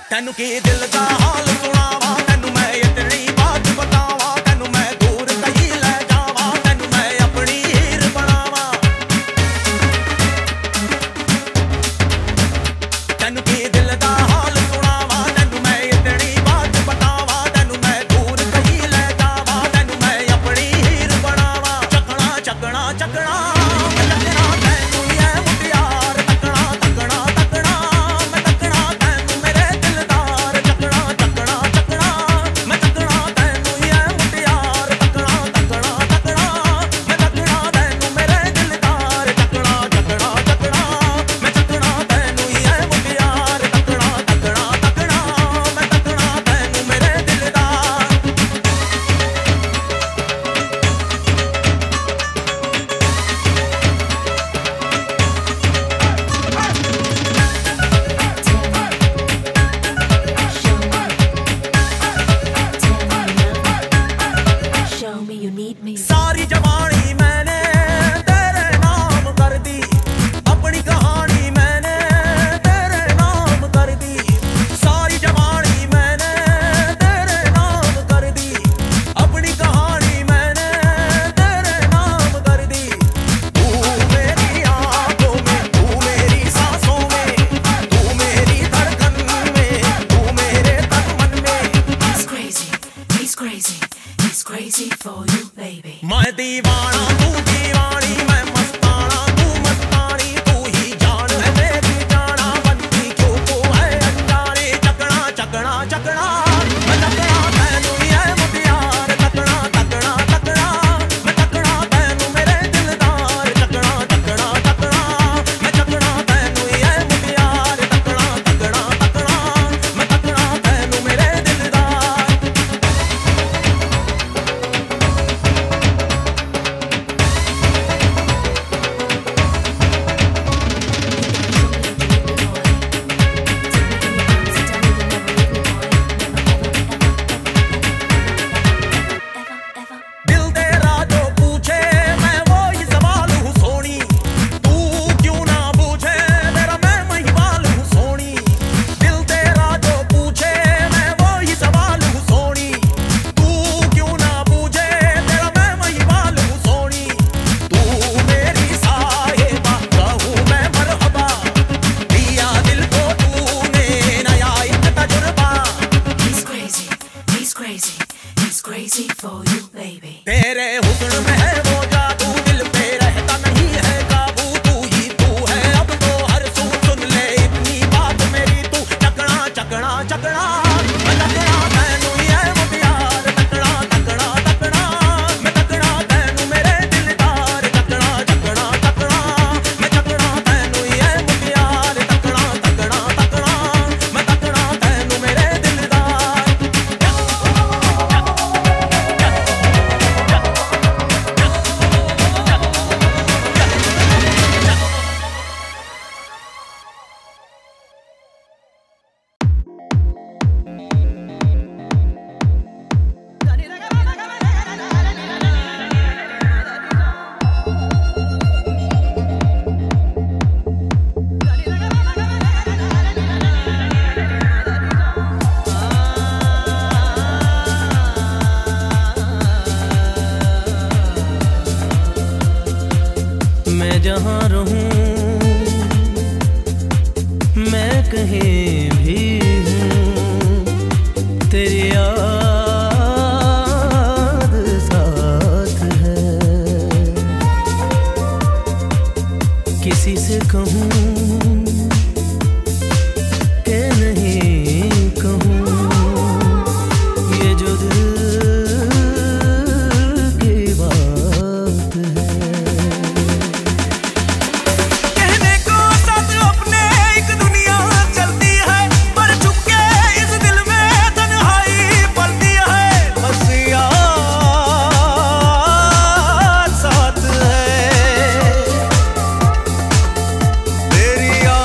तेनू की दिल दा हाल सुनावा, तेनू मैं इतनी बात बतावा, तेनू मैं दूर कहीं ले जावा, तेनू मैं अपनी हीर बनावा। तेनू की दिल दा हाल सुनावा, तेनू मैं इतनी बात बतावा, तेनू मैं दूर कहीं ले जावा, तेनू मैं अपनी हीर बनावा। चकना चकना चकना सारी जवानी मैंने तेरे नाम कर दी, अपनी कहानी मैंने तेरे नाम कर दी। सारी जवानी मैंने तेरे नाम कर दी, अपनी कहानी मैंने तेरे नाम कर दी। तू मेरी आंखों में, तू मेरी सांसों में, तू मेरी धड़कन में, तू मेरे तन मन में। He's crazy, he's crazy, he's crazy for you baby। मैं दीवाना तू दीवानी, मैं मस्ताना तू मस्तानी, तू ही जान है मेरी जाना, बनती क्यों तू है अनजानी। चकना चकना चकना मैं चकना तैनू ही है मुटियार, चकना चकना चकना मैं चकना तैनू मेरे दिलदार। चकना चकना चकना मैं चकना तैनू ही है मुटियार, चकना चकना चकना मैं चकना तैनू मेरे दिलदार। दिल तेरा जो पूछे मैं वो ही सवाल हूँ सोनी, तू क्यों ना पूछे तेरा मैं महिवाल हूँ सोनी। दिल तेरा जो पूछे मैं वो ही सवाल हूँ सोनी, तू क्यों ना पूछे तेरा मैं महिवाल हूँ सोनी। तू मेरी साहिबा कहूँ मैं मरहबा, दिया दिल को तूने नया एक तजुर्बा। He's crazy, he's crazy, he's crazy for you baby। तेरे हुस्न में है वो जादू, दिल पे रहता नहीं है काबू। तू ही तू है अब तो हर सू, सुन ले इतनी बात मेरी तू। चकना चकना चकना मैं चकना तैनू ही है मुटियार, चकना चकना चकना मैं चकना तैनू मेरे दिलदार। चकना चकना चकना मैं चकना तैनू ही है मुटियार, चकना चकना चकना मैं चकना तैनू मेरे दिलदार। मैं जहाँ रहूं, मैं कहीं भी हूँ, तेरी याद साथ है। किसी से कहूँ कि नहीं कहूँ, ये जो दिल की बात है। कहने को साथ अपने एक दुनिया चलती है, पर चुपके इस दिल में तन्हाई पलती है। बस याद साथ है, तेरी याद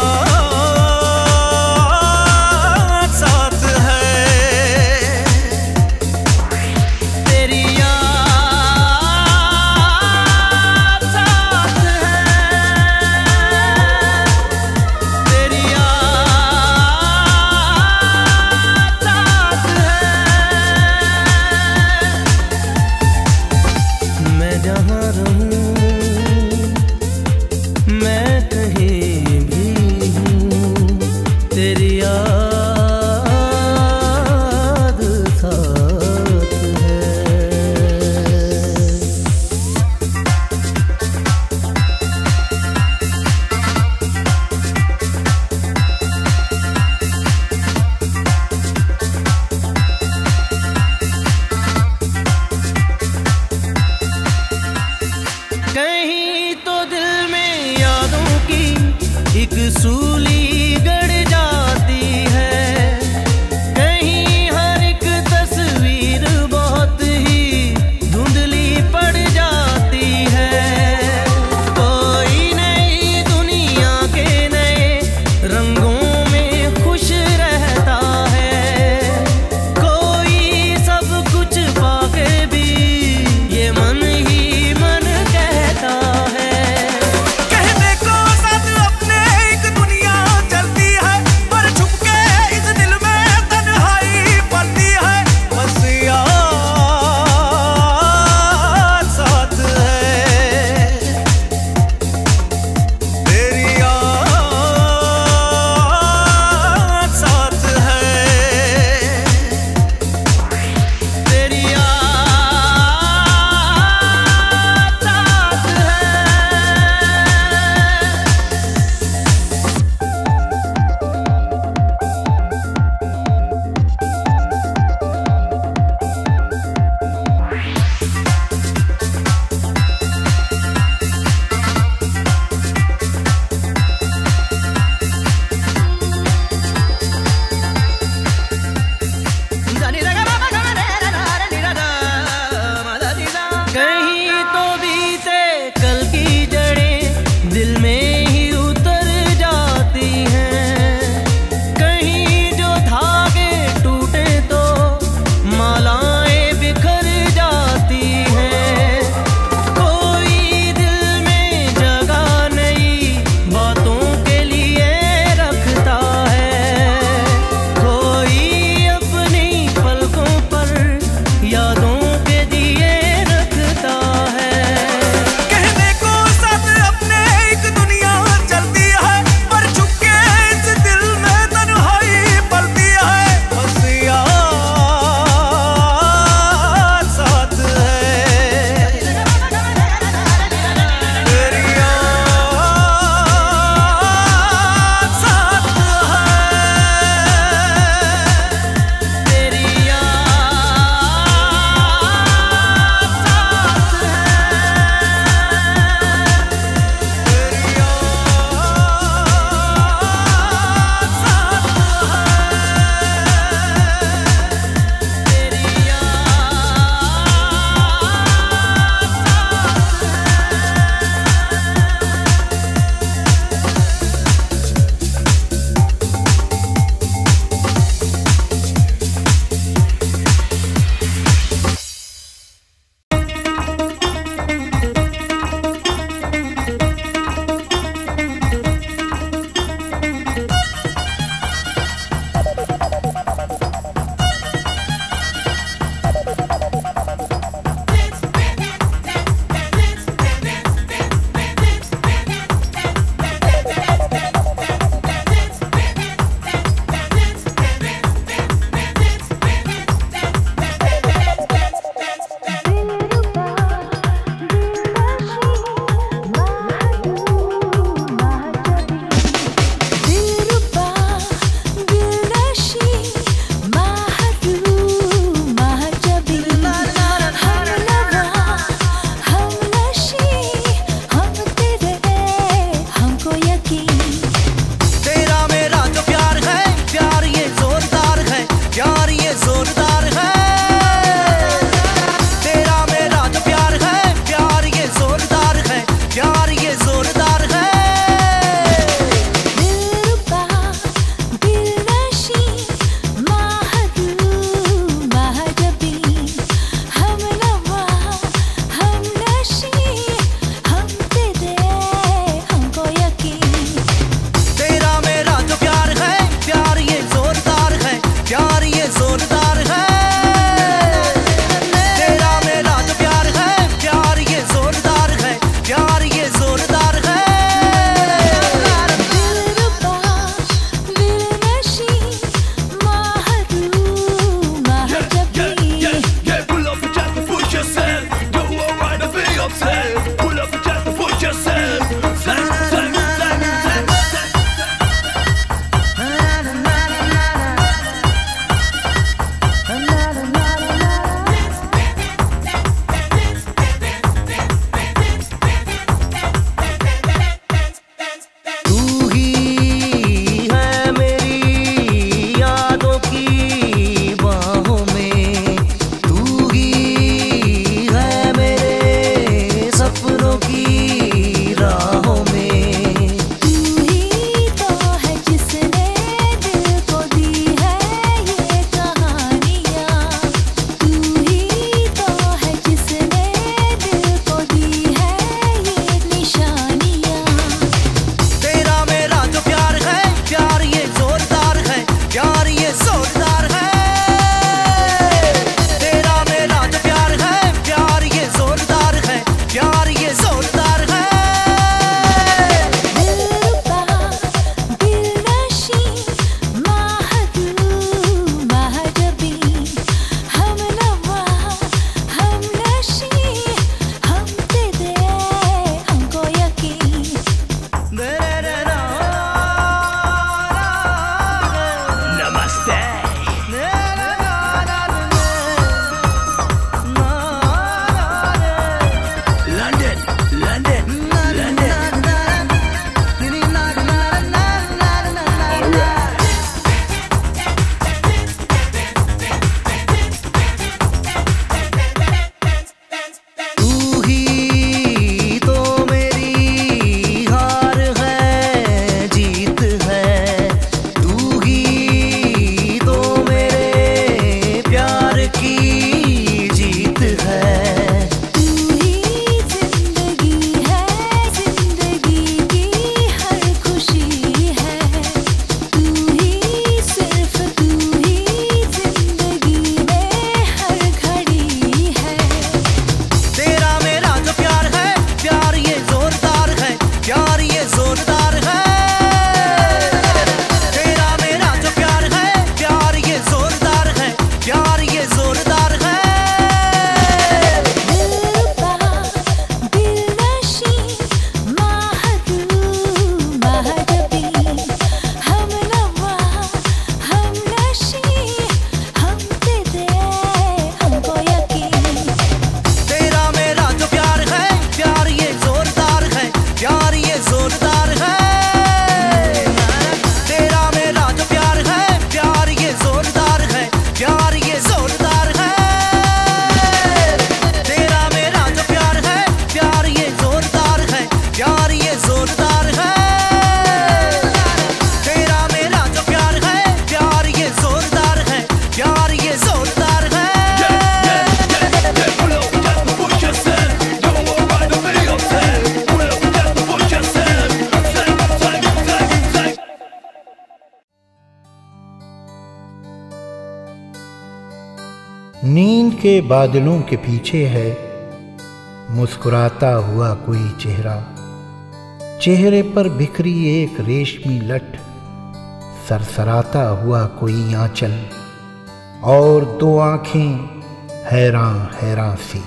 नींद के बादलों के पीछे है मुस्कुराता हुआ कोई चेहरा, चेहरे पर बिखरी एक रेशमी लट, सरसराता हुआ कोई आंचल और दो आंखें हैरान हैरान सी।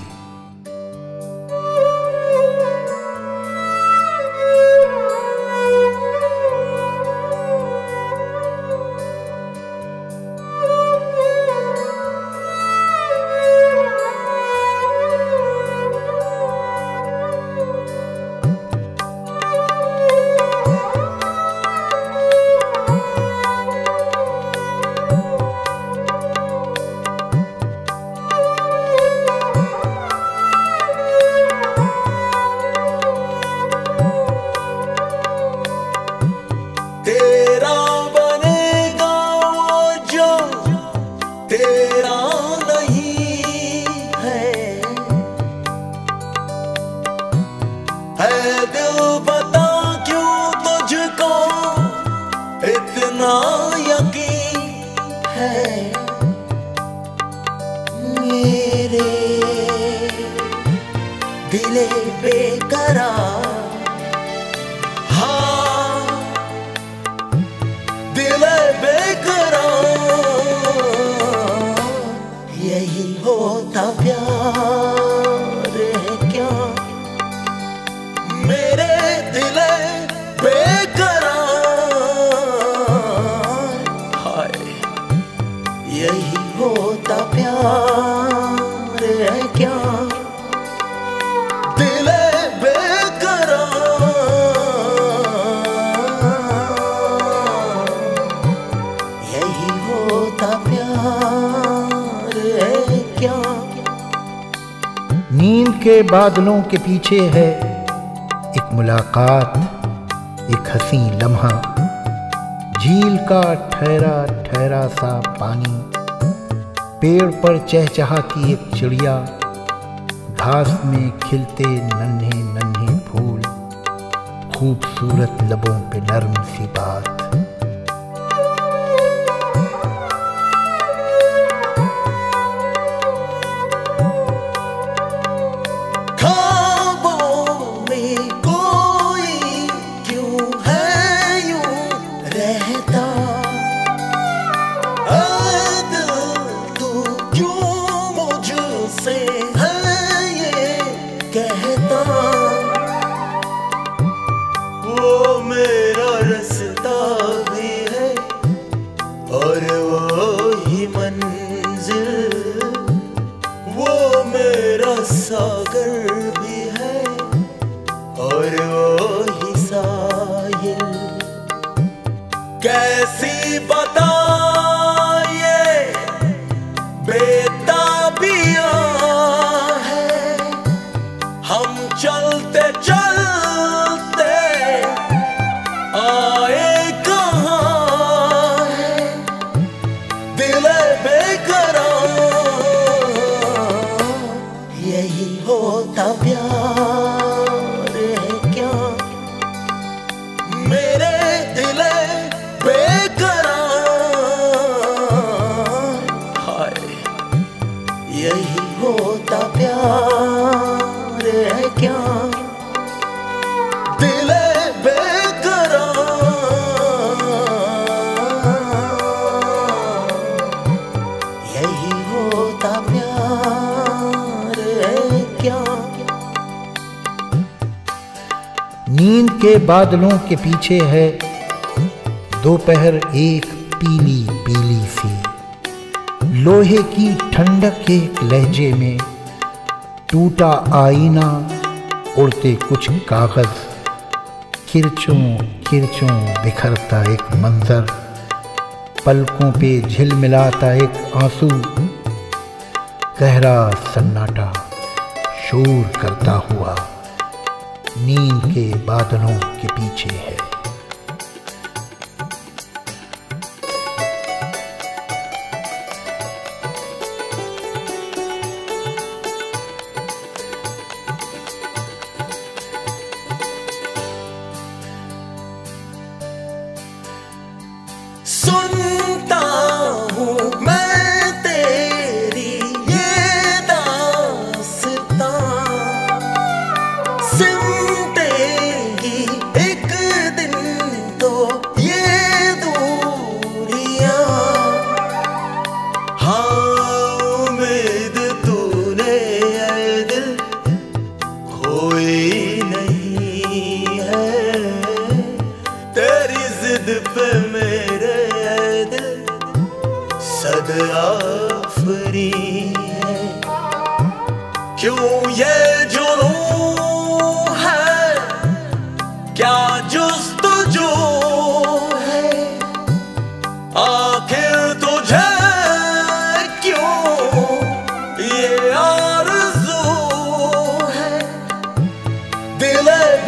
दिले बेकरार, हाँ दिले बेकरार, यही होता प्यार है क्या मेरे दिले बेकरार, हाय यही होता प्यार है क्या नींद के बादलों के पीछे है एक मुलाकात, एक हंसी लम्हा, झील का ठहरा ठहरा सा पानी, पेड़ पर चहचहाती एक चिड़िया, घास में खिलते नन्हे नन्हे फूल, खूबसूरत लबों पे नर्म सी बात। वो मेरा रास्ता भी है और वो ही मंजिल, वो मेरा सागर भी है और वो ही साहिल। कैसी बताइए बेताबियां है, हम चलते चलते आए कहाँ है दिले बेकरार, यही होता प्यार है क्या मेरे दिले बेकरार, हाय यही होता प्यार है क्या दिले बेकरार, यही होता प्यार है क्या। नींद के बादलों के पीछे है दोपहर एक पीली पीली सी, लोहे की ठंडक एक लहजे में, टूटा आईना, उड़ते कुछ कागज, किरचों किरचों बिखरता एक मंजर, पलकों पे झिलमिलाता एक आंसू, गहरा सन्नाटा शोर करता हुआ नींद के बादलों के पीछे है। सुनता हूँ मैं तेरी जिद पे मेरे दिल सद-आफरी है। क्यों ये जुनून है, क्या जुस्तजू है, आखिर तुझे क्यों ये आरज़ू है। दिल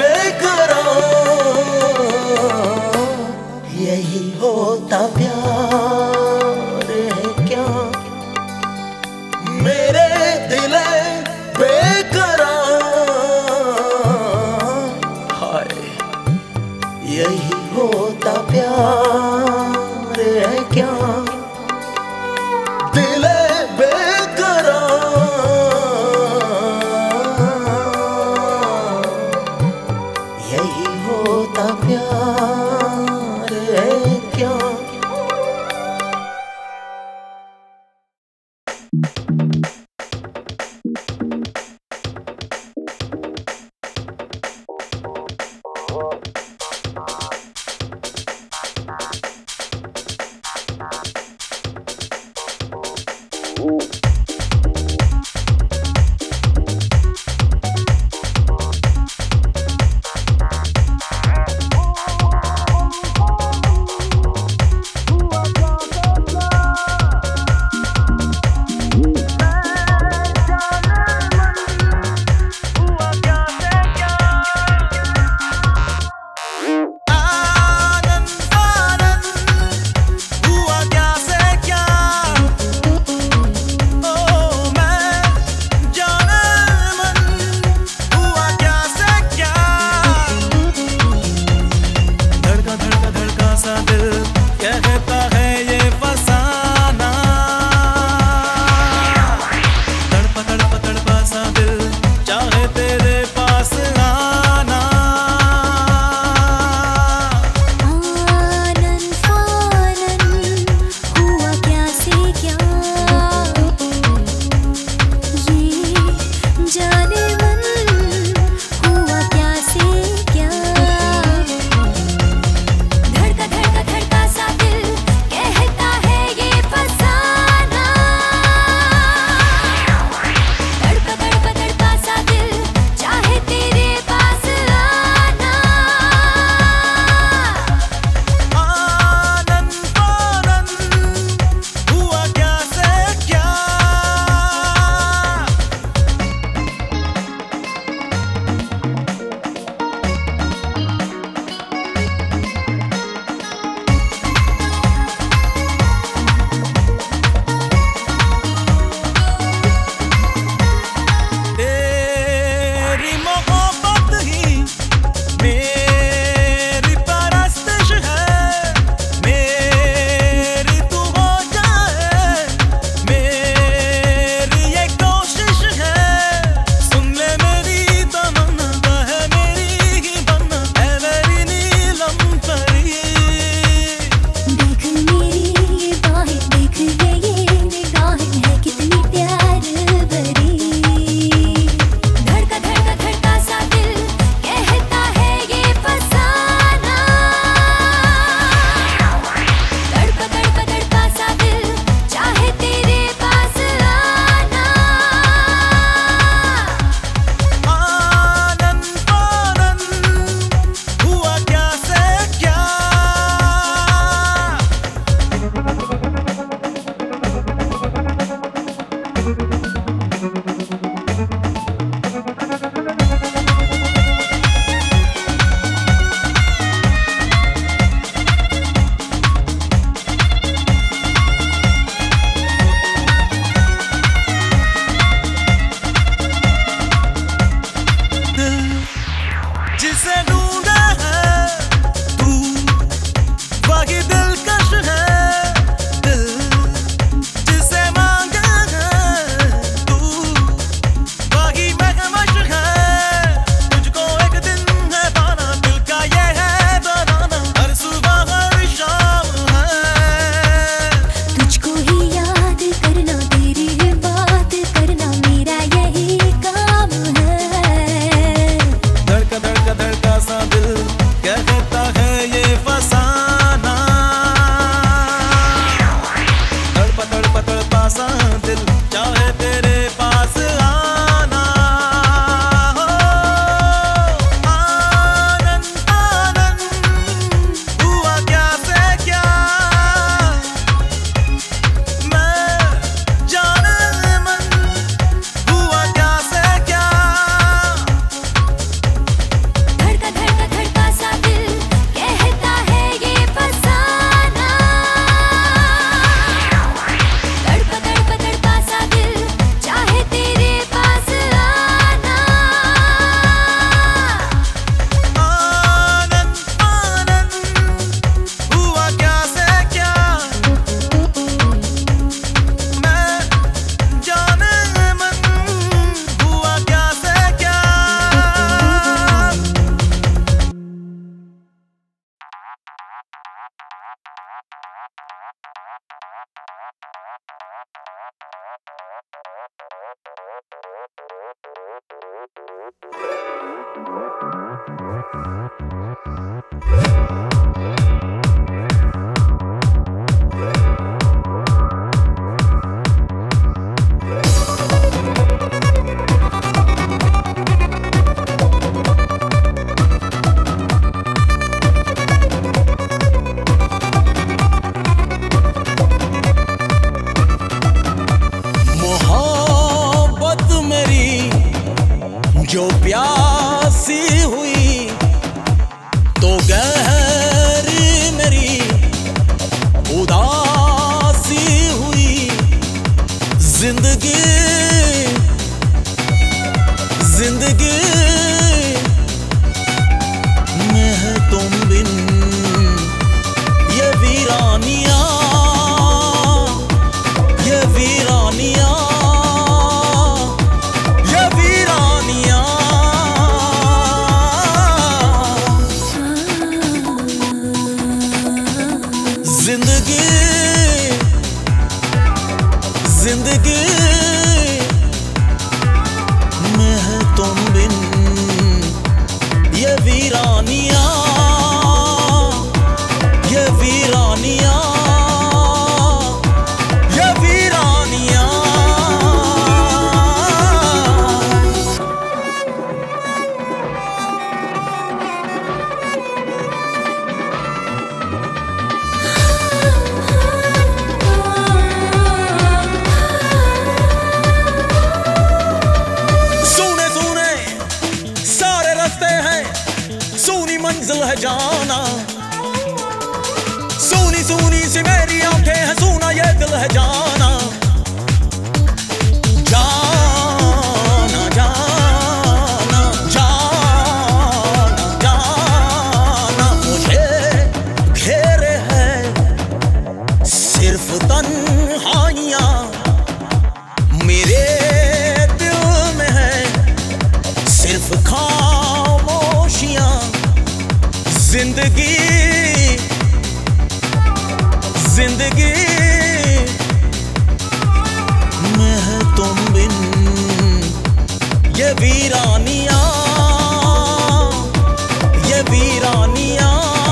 बेकरार, यही होता प्यार है क्या। मेरे दिल बेकरार, हाय यही होता प्यार है क्या। दिल बेकरार, यही होता प्यार है क्या। जो प्यासी हुई तो गहरी मेरी उदासी हुई। जिंदगी जिंदगी में है तुम बिन ये वीरानियां, ये वीरानियां, जिंदगी जिंदगी में है तुम बिन ये वीरानियां, ये वीरानियां, ये वीरानियां। सूनी मंजिल है जाना, सूनी सूनी सी मेरी आंखें हैं, सूना ये दिल है जाना। जाना जाना जाना जाना मुझे घेरे है सिर्फ तन्हाइयां, मेरे दिल में है सिर्फ खामोशियां। जिंदगी जिंदगी में है तुम बिन ये वीरानियां, ये वीरानियां,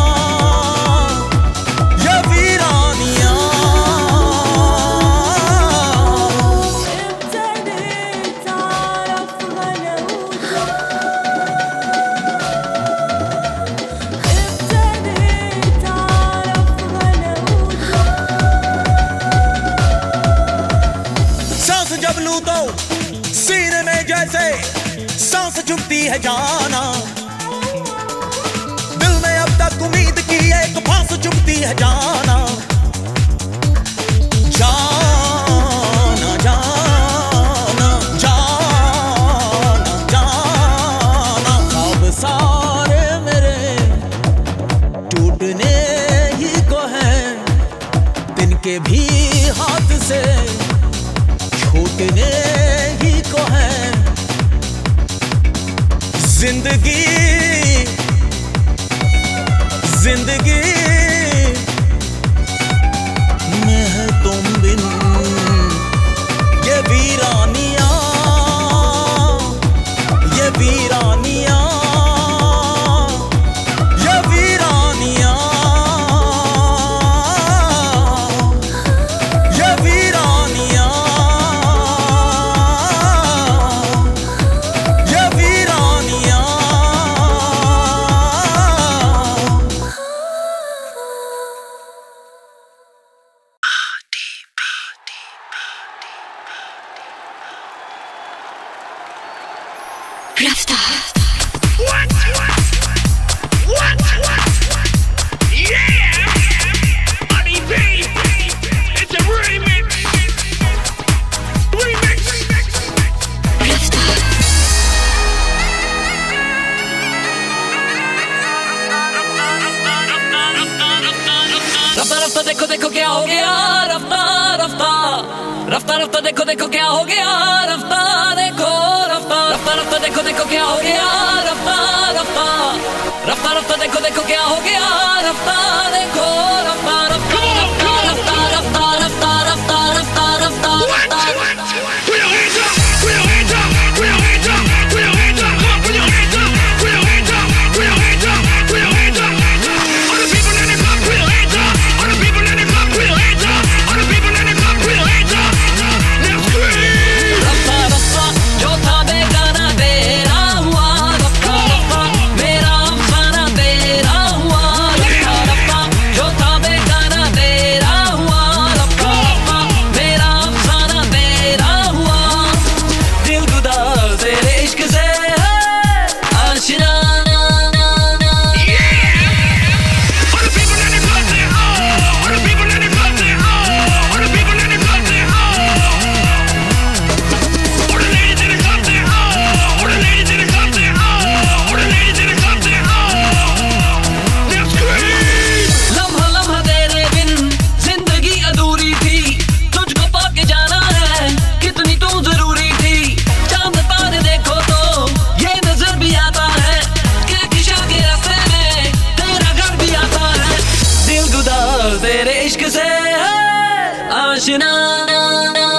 ये वीरानियां। जब लूं तो सीने में जैसे सांस चुभती है जाना, दिल में अब तक उम्मीद की एक फांस चुभती है जाना। जाना जाना जाना जाना अब सारे मेरे टूटने ही को हैं, तिनके भी हाथ से छूटने ही को है। जिंदगी जिंदगी में है तुम बिन ये वीरानियां, ये वीरानियां, ये वीरानियां, ये वीरानियां, ये वीरानियां। Rafta. रफ्ता रफ्ता देखो देखो क्या हो गया, रफ्ता रफ्ता रफ्ता रफ्ता देखो देखो क्या हो गया, रफ्ता देखो रफ्ता रफ्ता रफ्ता देखो देखो क्या हो गया, रफ्ता रफ्ता रफ्ता रफ्ता देखो देखो क्या हो गया, रफ्ता देखो रफ्ता रफ्ता रफ्ता रफ्ता रफ्ता रफ्ता रफ्ता रफ्ता रफ्ता रफ्ता। Put your hands up, put your hands up, put your hands up, put your hands up, come on, put your hands up, put your hands up, put your hands up, put your hands up. All the people in the club, put your hands up. All the people in the club, put your hands up. All the people in the club, put your hands up. Now scream. रफ्ता रफ्ता जो था बेगाना तेरा हुआ, रफ्ता रफ्ता मेरा अफसाना तेरा हुआ, रफ्ता रफ्ता जो था बेगाना तेरा हुआ, रफ्ता रफ्ता मेरा अफसाना तेरा हुआ। दिल गुदार तेरे इश्क से है आशिना। All the people in the club, say oh. All the people in the club, say oh. All the people in the club, say oh. All the ladies in the club, say oh. All the ladies in the club, say oh. All the ladies in the club, say oh. Now scream. लम्हा लम्हा तेरे बिन जिंदगी अधूरी थी, तुझको पाके जाना है कितनी तू जरूरी थी। चांद तारे देखो तो ये नजर भी आता है कि किशा के रास्ते में तेरा घर भी आता है। दिल गुदार तेरे इश्क से है आशिना।